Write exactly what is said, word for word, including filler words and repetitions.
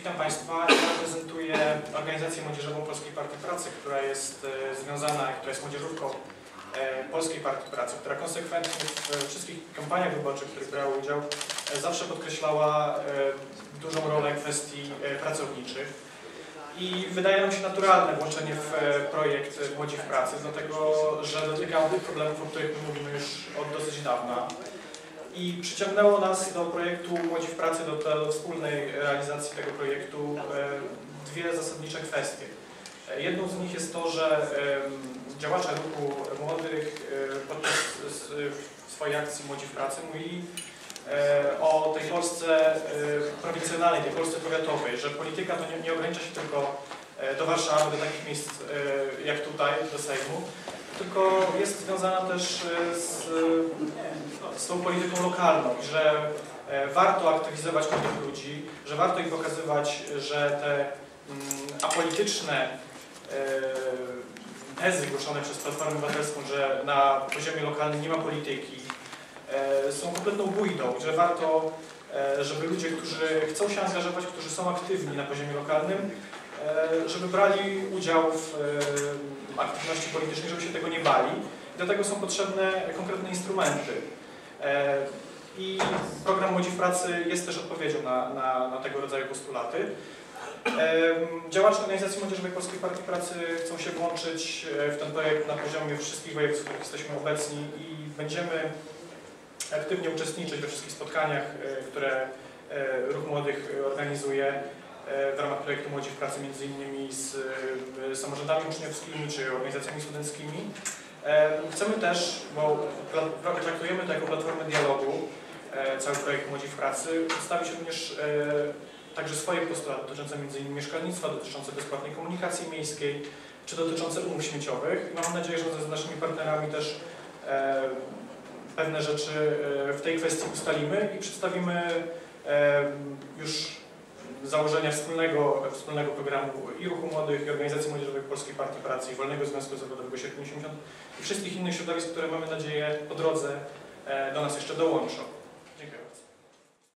Witam Państwa. Ja reprezentuję Organizację Młodzieżową Polskiej Partii Pracy, która jest związana, która jest młodzieżówką Polskiej Partii Pracy, która konsekwentnie w wszystkich kampaniach wyborczych, w których brała udział, zawsze podkreślała dużą rolę kwestii pracowniczych. I wydaje nam się naturalne włączenie w projekt Młodzi w Pracy, dlatego że dotyka on tych problemów, o których my mówimy już od dosyć dawna. I przyciągnęło nas do projektu Młodzi w Pracy, do, do wspólnej realizacji tego projektu dwie zasadnicze kwestie. Jedną z nich jest to, że działacze ruchu młodych podczas swojej akcji Młodzi w Pracy mówili o tej Polsce prowincjonalnej, tej Polsce powiatowej, że polityka to nie, nie ogranicza się tylko do Warszawy, do takich miejsc jak tutaj, do Sejmu, tylko jest związana też z, z tą polityką lokalną, że warto aktywizować młodych ludzi, że warto im pokazywać, że te apolityczne tezy głoszone przez Platformę Obywatelską, że na poziomie lokalnym nie ma polityki, są kompletną bójdą, że warto, żeby ludzie, którzy chcą się angażować, którzy są aktywni na poziomie lokalnym, żeby brali udział w aktywności politycznej, żeby się tego nie bali. I do tego są potrzebne konkretne instrumenty. I program Młodzi w Pracy jest też odpowiedzią na, na, na tego rodzaju postulaty. Działacze Organizacji Młodzieżowej Polskiej Partii Pracy chcą się włączyć w ten projekt na poziomie wszystkich województw, w których jesteśmy obecni i będziemy aktywnie uczestniczyć we wszystkich spotkaniach, które Ruch Młodych organizuje w ramach projektu Młodzi w Pracy, między innymi z samorządami uczniowskimi czy organizacjami studenckimi. Chcemy też, bo traktujemy to jako platformę dialogu, cały projekt Młodzi w Pracy, przedstawić również także swoje postulaty dotyczące między innymi mieszkalnictwa, dotyczące bezpłatnej komunikacji miejskiej, czy dotyczące umów śmieciowych. I mam nadzieję, że z naszymi partnerami też pewne rzeczy w tej kwestii ustalimy i przedstawimy już założenia wspólnego, wspólnego programu i Ruchu Młodych, i Organizacji Młodzieżowej Polskiej Partii Pracy, i Wolnego Związku Zawodowego Sierpień osiemdziesiąt i wszystkich innych środowisk, które mamy nadzieję po drodze do nas jeszcze dołączą.